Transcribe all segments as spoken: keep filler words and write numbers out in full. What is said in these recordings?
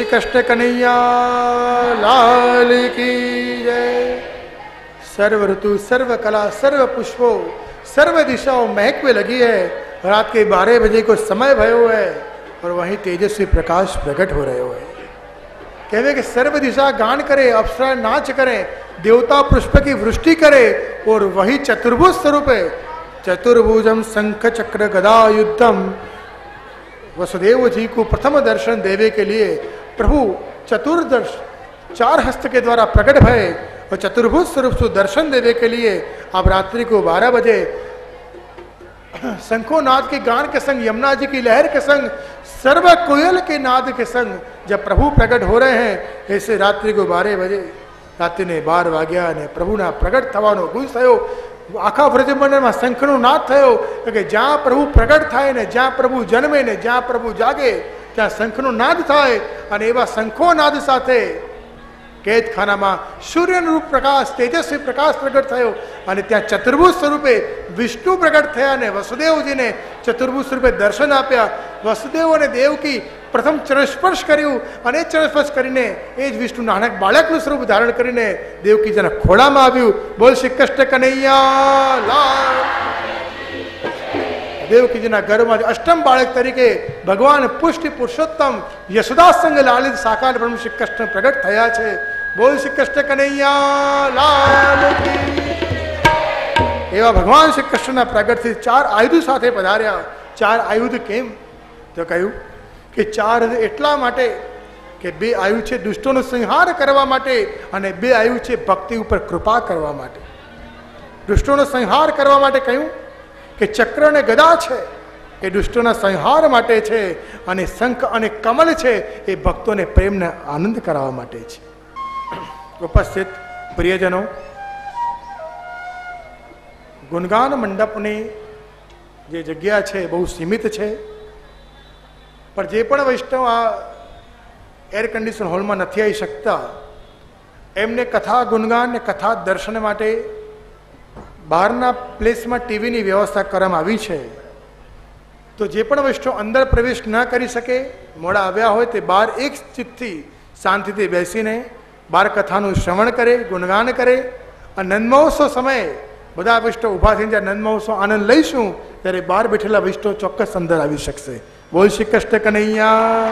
श्री कृष्ण कन्हैया लाल की जय। सर्व ऋतु, सर्व कला, सर्व पुष्पों, सर्व दिशाओं महकवे लगी है। रात के बारह बजे को समय भयो है और वहीं तेजस्वी प्रकाश प्रकट हो रहे हो है। कहवे कि सर्व दिशा गान करे, अप्सरा नाच करें, देवता पुष्प की वृष्टि करे और वही चतुर्भुज स्वरूप है। चतुर्भुजम शंख चक्र गदा युद्धम। वसुदेव जी को प्रथम दर्शन देवे के लिए प्रभु चतुर्दश चार हस्त के द्वारा प्रकट भय और चतुर्भुज स्वरूप से दर्शन देवे के लिए अब रात्रि को बारह बजे शंखो नाद के गान के संग, यमुना जी की लहर के संग, सर्व कोयल के नाद के संग जब प्रभु प्रकट हो रहे हैं, ऐसे रात्रि को बारह बजे रात्रि ने बार वाग्या ने प्रभु ना प्रकट थवानो गुज थयो। आखा व्रजमंडल में शंखनो नाद थयो कि ज्યાં પ્રભુ પ્રગટ થાય ને, જ્યાં પ્રભુ જન્મે ને, જ્યાં પ્રભુ જાગે ત્યાં શંખનો નાદ થાય અને એવા શંખો નાદ સાથે કેદખાનામાં સૂર્યનું રૂપ પ્રકાશ, તેજસ્વી પ્રકાશ પ્રગટ થયો અને ત્યાં ચતુર્ભુજ સ્વરૂપે વિષ્ણુ પ્રગટ થયા અને વસુદેવજીને ચતુર્ભુજ સ્વરૂપે દર્શન આપ્યા। વસુદેવ અને દેવકી પ્રથમ ચરણસ્પર્શ કર્યું અને ચરણસ્પર્શ કરીને એ જ વિષ્ણુ નાનક બાળકનું સ્વરૂપ ધારણ કરીને દેવકીજીના ખોળામાં આવ્યું। બોલ શ્રી કૃષ્ણ કનૈયા લાલ। દેવકીજીના ગર્ભમાં અષ્ટમ બાળક તરીકે ભગવાન પુષ્ટિ પુરુષોત્તમ યશોદા સંગ લાલિત સાકાર બ્રહ્મ શ્રી કૃષ્ણ પ્રગટ થયા છે। બોલ શ્રી કૃષ્ણ કનૈયા લાલ કી। એવા ભગવાન શ્રી કૃષ્ણના પ્રગટથી ચાર આયુધ સાથે પધાર્યા। ચાર આયુધ કેમ તો કહ્યું કે ચાર એટલા માટે કે બે આયુ છે દુષ્ટોનો સંહાર કરવા માટે અને બે આયુ છે ભક્તિ ઉપર કૃપા કરવા માટે। દુષ્ટોનો સંહાર કરવા માટે કહ્યું કે ચક્ર અને ગદા છે એ દુષ્ટોના સંહાર માટે છે અને શંખ અને કમલ છે એ ભક્તોને પ્રેમને આનંદ કરાવવા માટે છે। ઉપસ્થિત પ્રિયજનો, ગુણગાન મંડપની જે જગ્યા છે બહુ સીમિત છે, પણ જે પણ વૈષ્ણવ આ એર કન્ડિશન હોલમાં નથી આવી શકતા એમને કથા ગુણગાન ને કથા દર્શન માટે બહારના પ્લેસમાં ટીવીની વ્યવસ્થા કરવામાં આવી છે। તો જે પણ વૈષ્ણવ અંદર પ્રવેશ ન કરી શકે, મોડા આવ્યા હોય તે બહાર એક ચિત્તથી શાંતિથી બેસીને બાર કથાનું શ્રવણ કરે, ગુણગાન કરે। અને નંદ મહોત્સવ સમયે બધા વૈષ્ણવ ઊભા થઈને જ્યારે નંદ મહોત્સવ આનંદ લઈશું ત્યારે બહાર બેઠેલા વૈષ્ણવ ચોક્કસ અંદર આવી શકશે। બોલ શ્રી કૃષ્ણ કનૈયા।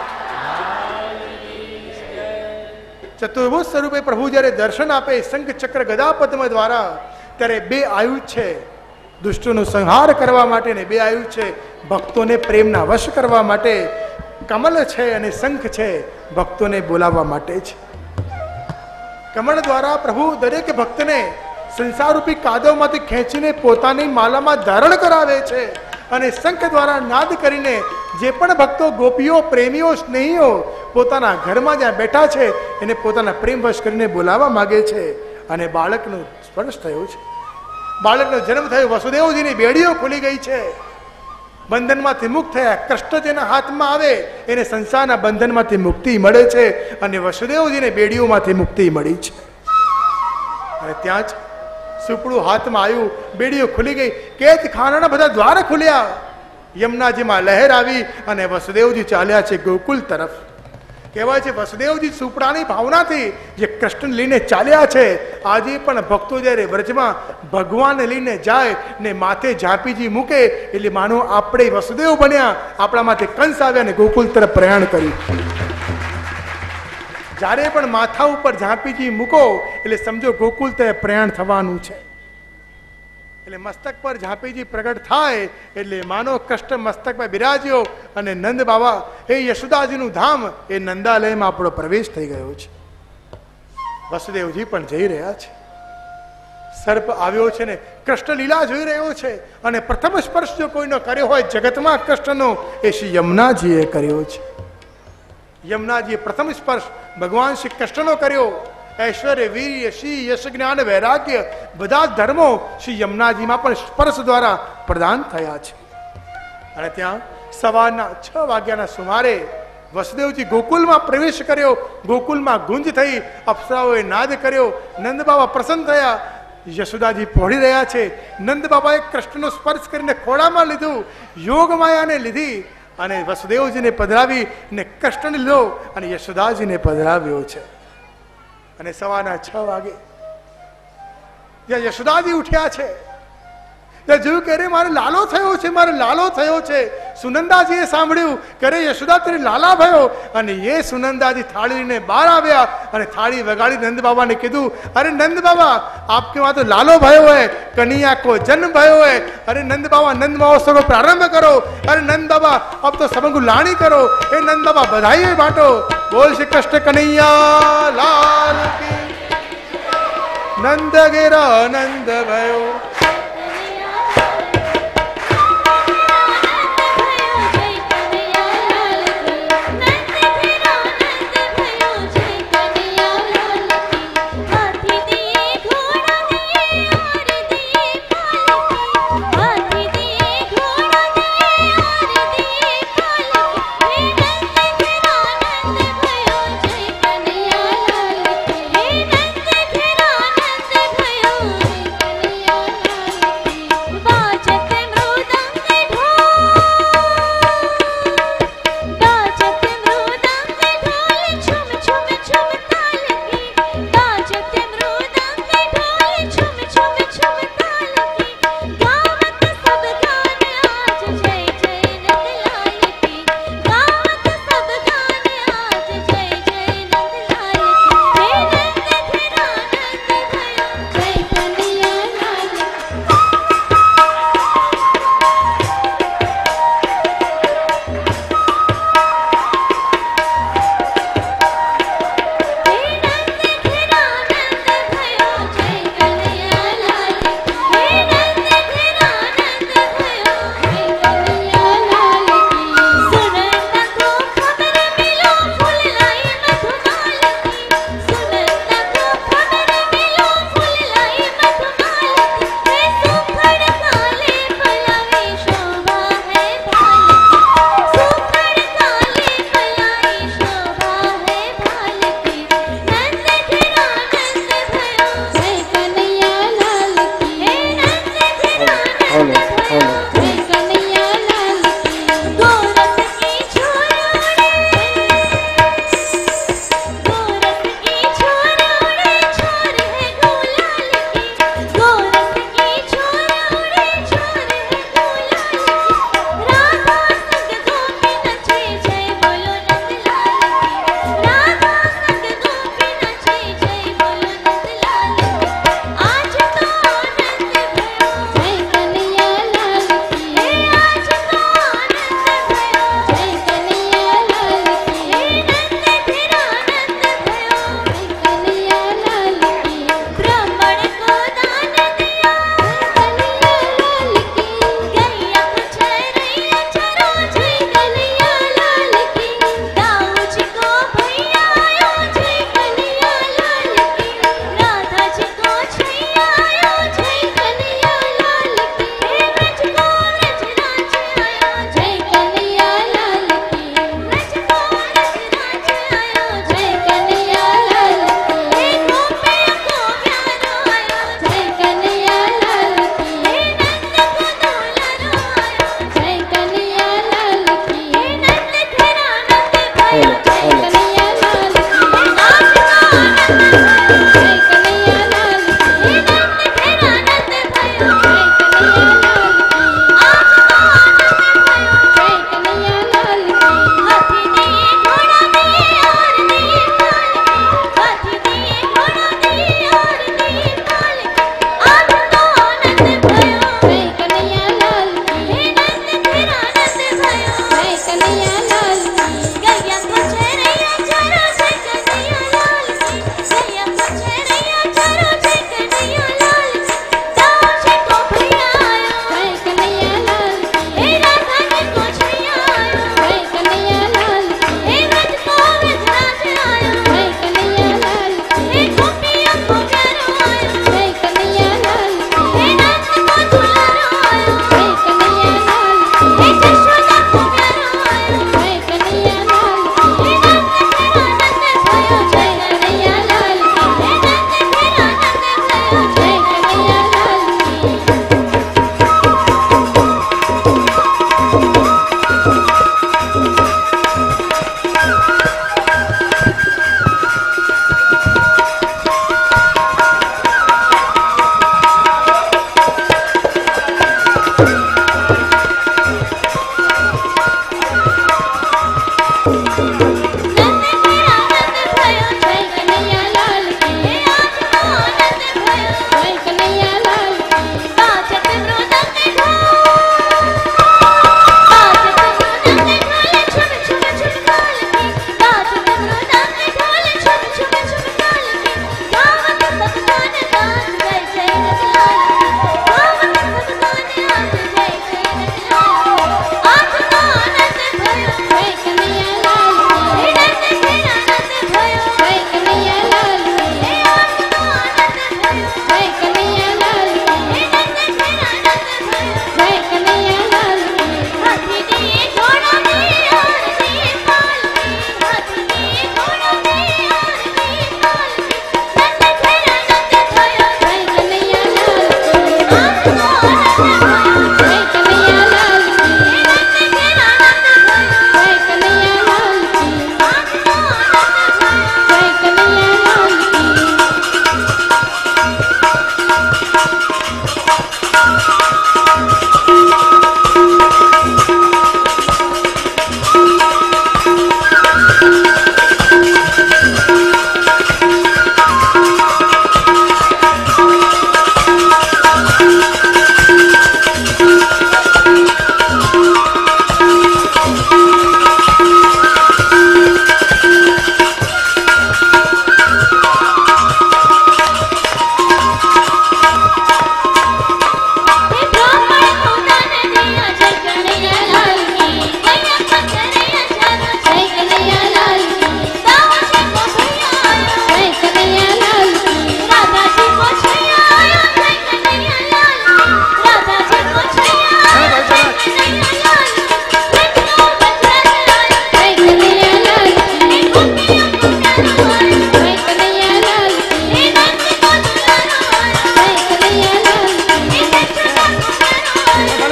ચતુર્ભુજ સ્વરૂપે પ્રભુ જ્યારે દર્શન આપે શંખ ચક્ર ગદા પદ્મ દ્વારા, ત્યારે બે આયુધ છે દુષ્ટોનો સંહાર કરવા માટે ને બે આયુધ છે ભક્તોને પ્રેમના વશ કરવા માટે। કમલ છે અને શંખ છે ભક્તોને બોલાવવા માટે છે। કમળ દ્વારા પ્રભુ દરેક ભક્તને સંસારરૂપી કાદવમાંથી ખેંચીને પોતાની માલામાં ધારણ કરાવે છે અને શંખ દ્વારા નાદ કરીને જે પણ ભક્તો, ગોપીઓ, પ્રેમીઓ, સ્નેહીઓ પોતાના ઘરમાં જ્યાં બેઠા છે એને પોતાના પ્રેમ વશ કરીને બોલાવવા માગે છે। અને બાળકનું સ્પર્શ થયો છે, બાળકનો જન્મ થયો, વસુદેવજીની બેડીઓ ખુલી ગઈ છે, બંધનમાંથી મુક્ત થયા। કૃષ્ણ જેના હાથમાં આવે એને સંસારના બંધનમાંથી મુક્તિ મળે છે અને વસુદેવજીને બેડીઓમાંથી મુક્તિ મળી છે। અને ત્યાં જ સુપડું હાથમાં આવ્યું, બેડીઓ ખુલી ગઈ, કેદ ખાનાના બધા દ્વાર ખુલ્યા, યમુનાજીમાં લહેર આવી અને વસુદેવજી ચાલ્યા છે ગોકુલ તરફ। કહેવાય છે વસુદેવજી સુપડાની ભાવનાથી જે કૃષ્ણ લઈને ચાલ્યા છે, આજે પણ ભક્તો જ્યારે વ્રજમાં ભગવાન લઈને જાય ને માથે ઝાંપીજી મૂકે એટલે માનો આપણે વસુદેવ બન્યા, આપણા માથે કંસ આવ્યા ને ગોકુલ તરફ પ્રયાણ કર્યું। જ્યારે પણ માથા ઉપર ઝાંપીજી મૂકો એટલે સમજો ગોકુલ તરફ પ્રયાણ થવાનું છે। એટલે મસ્તક પર ઝાંપીજી પ્રગટ થાય એટલે માનો કૃષ્ણ મસ્તક પર બિરાજ્યો અને નંદ બાબા એ યશોદાજીનું ધામ એ નંદાલયમાં આપણો પ્રવેશ થઈ ગયો છે। વસુદેવજી પણ જઈ રહ્યા છે, સર્પ આવ્યો છે ને કૃષ્ણ લીલા જોઈ રહ્યો છે અને પ્રથમ સ્પર્શ જો કોઈનો કર્યો હોય જગતમાં કૃષ્ણનો એ શ્રી યમુનાજીએ કર્યો છે। યમુનાજીએ પ્રથમ સ્પર્શ ભગવાન શ્રી કૃષ્ણનો કર્યો। ऐश्वर्य, वीर्य, श्री, यश, ज्ञान, वैराग्य બધા ધર્મો શ્રી યમુનાજીમાં પણ સ્પર્શ દ્વારા પ્રદાન થયા છે। અને ત્યાં સવારના છ વાગ્યાના સુમારે વસુદેવજી ગોકુલમાં પ્રવેશ કર્યો, ગોકુલમાં ગુંજ થઈ, અપ્સરાઓએ નાદ કર્યો, નંદ બાબા પ્રસન્ન થયા, યશોદાજી પહોળી રહ્યા છે। નંદ બાબાએ કૃષ્ણનો સ્પર્શ કરીને ખોળામાં લીધું, યોગ માયાને લીધી અને વસુદેવજીને પધરાવી ને કૃષ્ણ લીધો અને યશોદાજીને પધરાવ્યો છે. અને સવારના છ વાગે જ્યાં યશોદાજી ઉઠ્યા છે ત્યાં જોયું કે અરે મારે લાલો થયો છે, મારે લાલો થયો છે. સુનંદાજીએ સાંભળ્યું કે અરે યશોદા તેરે લાલા ભયો. અને એ સુનંદાજી થાળી લઈને બહાર આવ્યા અને થાળી વગાડી નંદ બાબાને કીધું, અરે નંદ બાબા આપકે વહાં તો લાલો ભયો હૈ, કનૈયા કો જન્મ ભયો હૈ. અરે નંદ બાબા નંદ મહોત્સવ કો પ્રારંભ કરો. અરે નંદ બાબા અબ તો સબંગુ લાણી કરો. એ નંદ બાબા બધાઈ બાટો. બોલ શ્રી કૃષ્ણ કનૈયા લાલ કી. નંદ ઘેરા નંદ ભયો.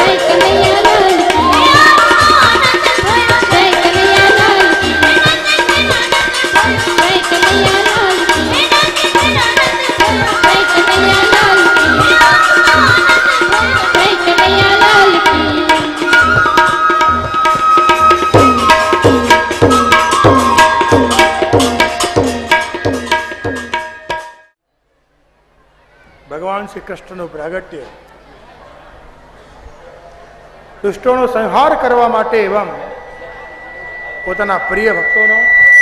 ભગવાન શ્રી કૃષ્ણનું પ્રાગટ્ય દુષ્ટોનો સંહાર કરવા માટે એવં પોતાના પ્રિય ભક્તોનો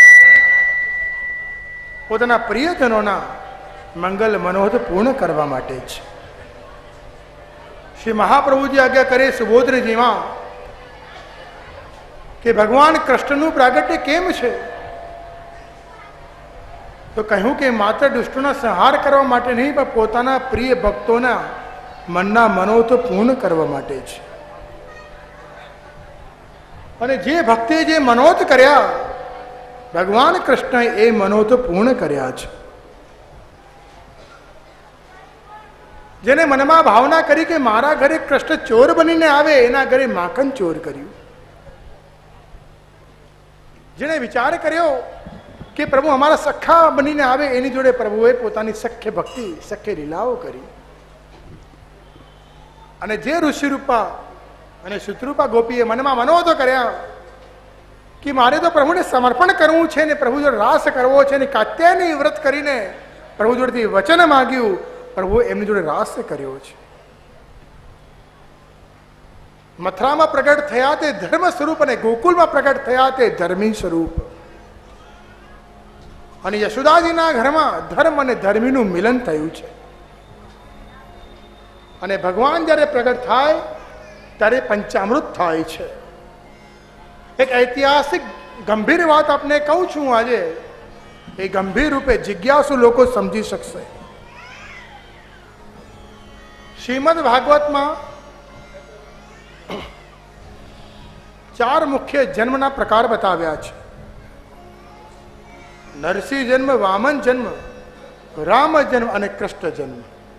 પોતાના પ્રિયજનોના મંગલ મનોહર પૂર્ણ કરવા માટે છે. શ્રી મહાપ્રભુજી આજ્ઞા કરે સુબોધજીમાં કે ભગવાન કૃષ્ણનું પ્રાગટ્ય કેમ છે? તો કહ્યું કે માત્ર દુષ્ટોના સંહાર કરવા માટે નહીં, પણ પોતાના પ્રિય ભક્તોના મનના મનોરથ પૂર્ણ કરવા માટે છે. અને જે ભક્તે જે મનોરથ કર્યા ભગવાન કૃષ્ણએ એ મનોરથ પૂર્ણ કર્યા છે. જેને મનમાં ભાવના કરી કે મારા ઘરે કૃષ્ણ ચોર બનીને આવે, એના ઘરે માખણ ચોર કર્યું. જેને વિચાર કર્યો કે પ્રભુ અમારા સખા બનીને આવે, એની જોડે પ્રભુએ પોતાની સખ્ય ભક્તિ સખ્ય લીલાઓ કરી. અને જે ઋષિરૂપા અને સુતરૂપા ગોપીએ મનમાં મનોરથો કર્યા કે મારે તો પ્રભુને સમર્પણ કરવું છે ને પ્રભુ જોડે રાસ કરવો છે ને કાત્યાયની વ્રત કરીને પ્રભુ જોડેથી વચન માંગ્યું, પ્રભુએ એમની જોડે રાસ કર્યો છે. મથુરામાં પ્રગટ થયા તે ધર્મ સ્વરૂપ અને ગોકુલમાં પ્રગટ થયા તે ધર્મી સ્વરૂપ. અને યશોદાજીના ઘરમાં ધર્મ અને ધર્મીનું મિલન થયું છે. અને ભગવાન જ્યારે પ્રગટ થાય ત્યારે પંચામૃત થાય છે. એક ઐતિહાસિક ગંભીર વાત આપને કહું છું આજે, એ ગંભીર રૂપે જિજ્ઞાસુ લોકો સમજી શકશે. શ્રીમદ ભાગવતમાં ચાર મુખ્ય જન્મના પ્રકાર બતાવ્યા છે. નરસિંહ જન્મ, વામન જન્મ, રામ જન્મ અને કૃષ્ણ જન્મ.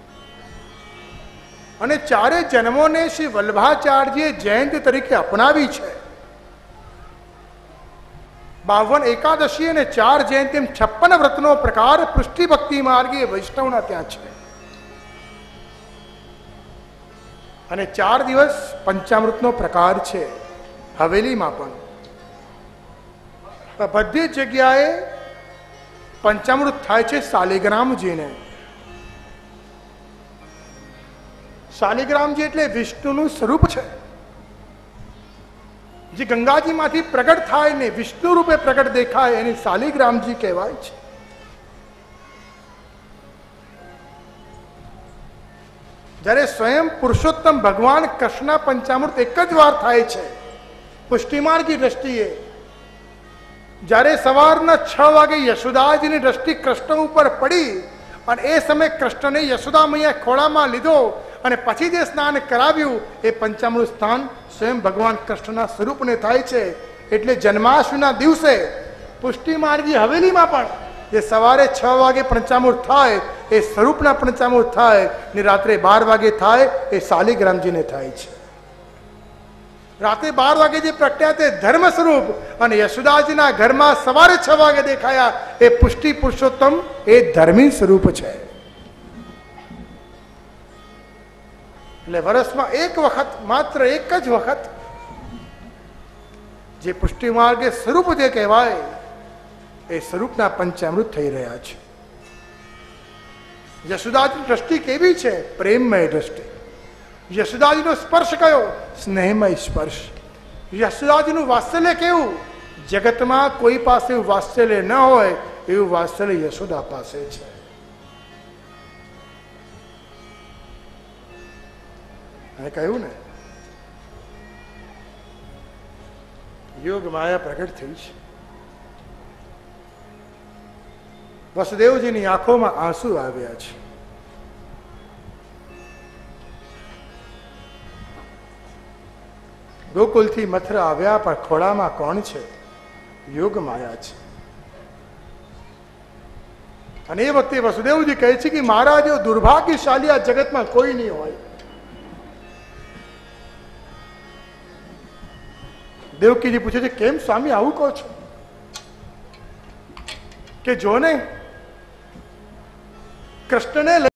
અને ચારે જન્મોને શ્રી વલ્લભાચાર્યજીએ જયંતિ તરીકે અપનાવી છે. બાવન એકાદશી અને ચાર જયંતિ એમ છપ્પન વ્રતનો પ્રકાર પૃષ્ટિ ભક્તિ માર્ગીય વૈષ્ણવના ત્યાં છે. અને ચાર દિવસ પંચામૃતનો પ્રકાર છે હવેલીમાં પણ. બધી જગ્યાએ પંચામૃત થાય છે શાલિગ્રામજીને. શાલિગ્રામજી એટલે વિષ્ણુનું સ્વરૂપ છે, જે ગંગાજીમાંથી પ્રગટ થાય ને વિષ્ણુ રૂપે પ્રગટ દેખાય એને શાલિગ્રામજી કહેવાય છે. જ્યારે સ્વયં પુરુષોત્તમ ભગવાન કૃષ્ણ પંચામૃત એક જ વાર થાય છે પુષ્ટિમાર્ગી દ્રષ્ટિએ. જ્યારે સવારના છ વાગે યશોદાજીની દ્રષ્ટિ કૃષ્ણ ઉપર પડી અને એ સમયે કૃષ્ણને યશોદા મૈયા ખોળામાં લીધો અને પછી જે સ્નાન કરાવ્યું એ પંચામૃત સ્નાન સ્વયં ભગવાન કૃષ્ણના સ્વરૂપને થાય છે. એટલે જન્માષ્ટમીના દિવસે પુષ્ટિમાર્ગી હવેલીમાં પણ જે સવારે છ વાગે પંચામૃત થાય એ સ્વરૂપના પંચામૃત થાય ને રાત્રે બાર વાગે થાય એ શાલિગ્રામજીને થાય છે. રાત્રે બાર વાગે જે પ્રગટ્યા તે ધર્મ સ્વરૂપ અને યશોદાજીના ઘરમાં સવારે છ વાગે દેખાયા એ પુષ્ટિ પુરુષોત્તમ એ ધર્મી સ્વરૂપ છે. એટલે વર્ષમાં એક વખત, માત્ર એક જ વખત જે પુષ્ટિ માર્ગે સ્વરૂપ જે કહેવાય એ સ્વરૂપના પંચામૃત થઈ રહ્યા છે. યશોદાજીની દ્રષ્ટિ કેવી છે? પ્રેમમય દ્રષ્ટિ. યશોદાજીનો સ્પર્શ કયો? સ્નેહમય સ્પર્શ. યશોદાજીનું વાત્સલ્ય કેવું? જગતમાં કોઈ પાસે એવું વાત્સલ્ય ન હોય એવું વાત્સલ્ય યશોદા પાસે છે. અને કહ્યું ને યોગ માયા પ્રગટ થઈ છે. વસુદેવજીની આંખોમાં આંસુ આવ્યા છે. ગોકુલથી મથુરા આવ્યા પણ ખોળામાં કોણ છે? યોગ માયા છે. અને એ વખતે વસુદેવજી કહે છે કે મારા જેવો દુર્ભાગ્યશાળી આ જગતમાં કોઈ નહીં હોય. દેવકીજી પૂછે છે, કેમ સ્વામી આવું કહો છો? કે જો ને કૃષ્ણને